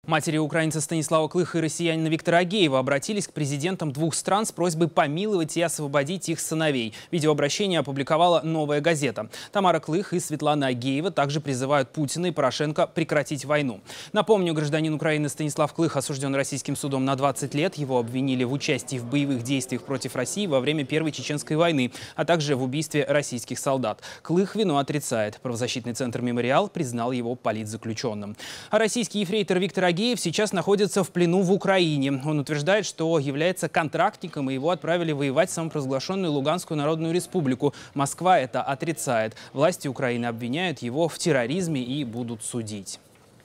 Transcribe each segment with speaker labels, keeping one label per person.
Speaker 1: Матери украинца Станислава Клыха и россиянина Виктора Агеева обратились к президентам двух стран с просьбой помиловать и освободить их сыновей. Видеообращение опубликовала «Новая газета». Тамара Клых и Светлана Агеева также призывают Путина и Порошенко прекратить войну. Напомню, гражданин Украины Станислав Клых осужден российским судом на 20 лет. Его обвинили в участии в боевых действиях против России во время Первой Чеченской войны, а также в убийстве российских солдат. Клых вину отрицает. Правозащитный центр «Мемориал» признал его политзаключенным. А российский ефрейтор Виктор Агеев сейчас находится в плену в Украине. Он утверждает, что является контрактником, и его отправили воевать в самопровозглашенную Луганскую Народную Республику. Москва это отрицает. Власти Украины обвиняют его в терроризме и будут судить.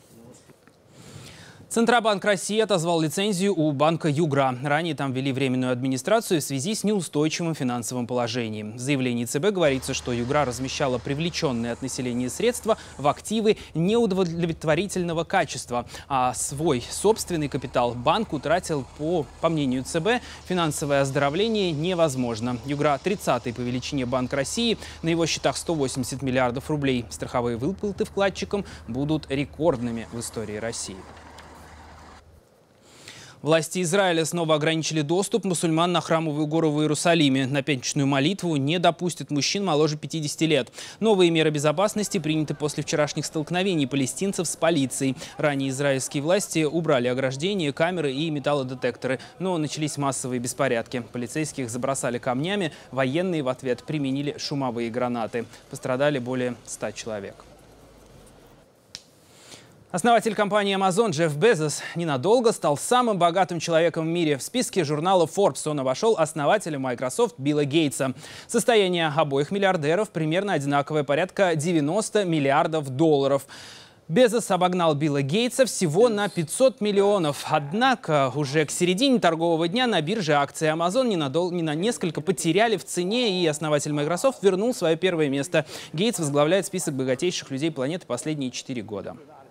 Speaker 1: Центробанк России отозвал лицензию у банка Югра. Ранее там ввели временную администрацию в связи с неустойчивым финансовым положением. В заявлении ЦБ говорится, что Югра размещала привлеченные от населения средства в активы неудовлетворительного качества, а свой собственный капитал банк утратил. По мнению ЦБ, финансовое оздоровление невозможно. Югра – 30-й по величине банк России. На его счетах 180 миллиардов рублей. Страховые выплаты вкладчикам будут рекордными в истории России. Власти Израиля снова ограничили доступ мусульман на Храмовую гору в Иерусалиме. На пятничную молитву не допустят мужчин моложе 50 лет. Новые меры безопасности приняты после вчерашних столкновений палестинцев с полицией. Ранее израильские власти убрали ограждения, камеры и металлодетекторы. Но начались массовые беспорядки. Полицейских забросали камнями, военные в ответ применили шумовые гранаты. Пострадали более 100 человек. Основатель компании Amazon Джефф Безос ненадолго стал самым богатым человеком в мире. В списке журнала Forbes он обошел основателя Microsoft Билла Гейтса. Состояние обоих миллиардеров примерно одинаковое, порядка 90 миллиардов долларов. Безос обогнал Билла Гейтса всего на 500 миллионов. Однако уже к середине торгового дня на бирже акции Amazon несколько потеряли в цене, и основатель Microsoft вернул свое первое место. Гейтс возглавляет список богатейших людей планеты последние 4 года.